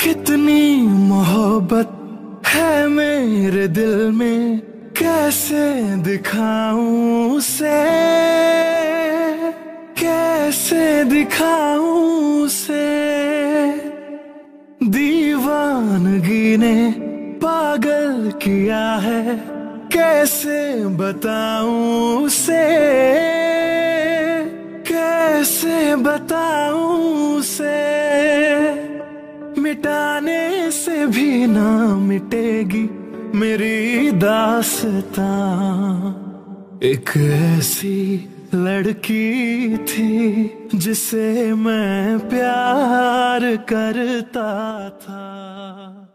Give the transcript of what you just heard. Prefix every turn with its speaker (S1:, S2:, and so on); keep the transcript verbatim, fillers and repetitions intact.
S1: कितनी मोहब्बत है मेरे दिल में, कैसे दिखाऊं उसे, कैसे दिखाऊं उसे। दीवानगी ने पागल किया है, कैसे बताऊं उसे, कैसे बताऊं उसे। मिटाने से भी ना मिटेगी मेरी दास्तां। एक ऐसी लड़की थी जिसे मैं प्यार करता था।